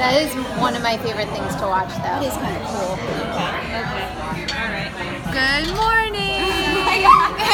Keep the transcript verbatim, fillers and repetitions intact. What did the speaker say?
That is one of my favorite things to watch, though. It is kind of cool. Okay. All right. Good morning.